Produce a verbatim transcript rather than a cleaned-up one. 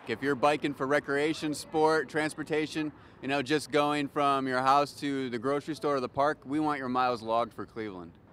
If you're biking for recreation, sport, transportation, you know, just going from your house to the grocery store or the park, we want your miles logged for Cleveland.